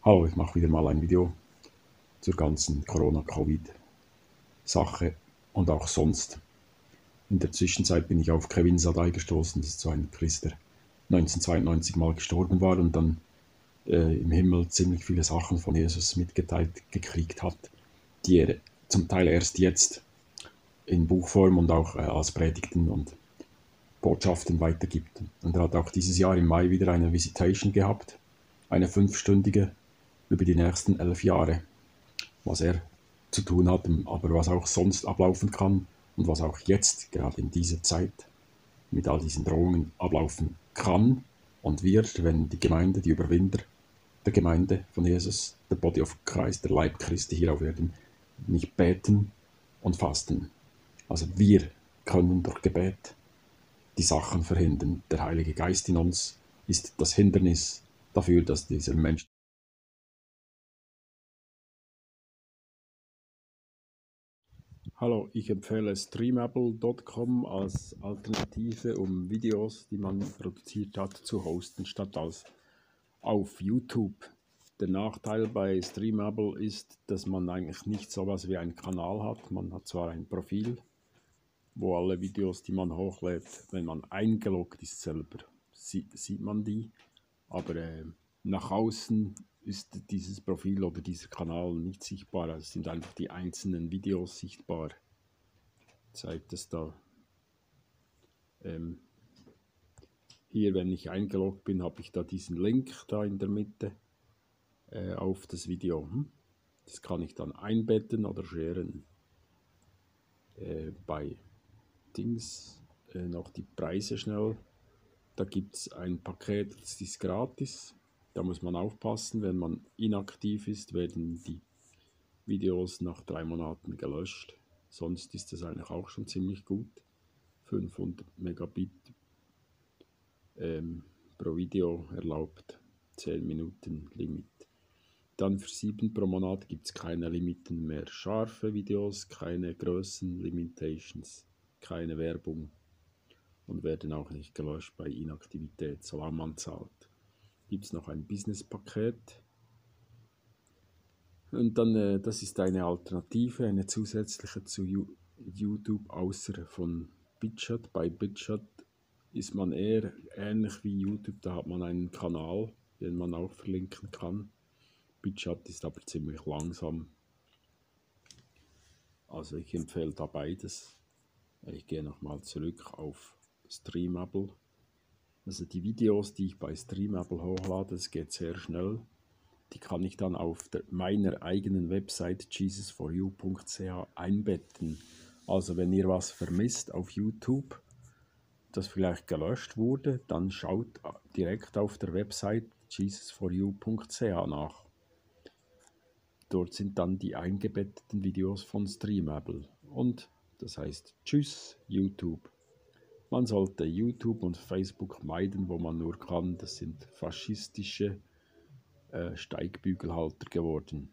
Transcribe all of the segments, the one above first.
Hallo, ich mache wieder mal ein Video zur ganzen Corona-Covid-Sache und auch sonst. In der Zwischenzeit bin ich auf Kevin Sadai gestoßen, das ist so ein Christ, der 1992 mal gestorben war und dann im Himmel ziemlich viele Sachen von Jesus mitgeteilt gekriegt hat, die er zum Teil erst jetzt in Buchform und auch als Predigten und Botschaften weitergibt. Und er hat auch dieses Jahr im Mai wieder eine Visitation gehabt, eine 5-stündige über die nächsten 11 Jahre, was er zu tun hat, aber was auch sonst ablaufen kann und was auch jetzt, gerade in dieser Zeit, mit all diesen Drohungen ablaufen kann und wird, wenn die Gemeinde, die Überwinder der Gemeinde von Jesus, der Body of Christ, der Leib Christi hier auf Erden, nicht beten und fasten. Also wir können durch Gebet die Sachen verhindern. Der Heilige Geist in uns ist das Hindernis dafür, dass dieser Mensch. Hallo, ich empfehle streamable.com als Alternative, um Videos, die man produziert hat, zu hosten, statt als auf YouTube. Der Nachteil bei Streamable ist, dass man eigentlich nicht sowas wie einen Kanal hat. Man hat zwar ein Profil, wo alle Videos, die man hochlädt, wenn man eingeloggt ist selber, sieht man die, aber nach außen ist dieses Profil oder dieser Kanal nicht sichtbar. Also es sind einfach die einzelnen Videos sichtbar. Zeigt es da. Hier, wenn ich eingeloggt bin, habe ich da diesen Link da in der Mitte auf das Video. Das kann ich dann einbetten oder sharen. Bei Dings noch die Preise schnell. Da gibt es ein Paket, das ist gratis. Da muss man aufpassen, wenn man inaktiv ist, werden die Videos nach 3 Monaten gelöscht. Sonst ist das eigentlich auch schon ziemlich gut. 500 Megabit pro Video erlaubt, 10 Minuten Limit. Dann für 7 pro Monat gibt es keine Limiten mehr. Scharfe Videos, keine Größenlimitations, keine Werbung und werden auch nicht gelöscht bei Inaktivität, solange man zahlt. Gibt es noch ein Business-Paket. Und dann, das ist eine Alternative, eine zusätzliche zu YouTube, außer von BitChute. Bei BitChute ist man eher ähnlich wie YouTube, da hat man einen Kanal, den man auch verlinken kann. BitChute ist aber ziemlich langsam. Also ich empfehle da beides. Ich gehe nochmal zurück auf Streamable. Also die Videos, die ich bei Streamable hochlade, das geht sehr schnell. Die kann ich dann auf meiner eigenen Website jesusforyou.ch einbetten. Also wenn ihr was vermisst auf YouTube, das vielleicht gelöscht wurde, dann schaut direkt auf der Website jesusforyou.ch nach. Dort sind dann die eingebetteten Videos von Streamable. Und das heißt Tschüss YouTube. Man sollte YouTube und Facebook meiden, wo man nur kann. Das sind faschistische Steigbügelhalter geworden.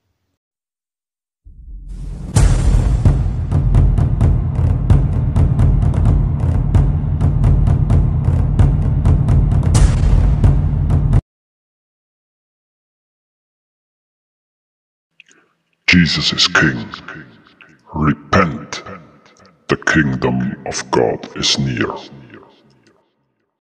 Jesus is King. Repent. The kingdom of God is near.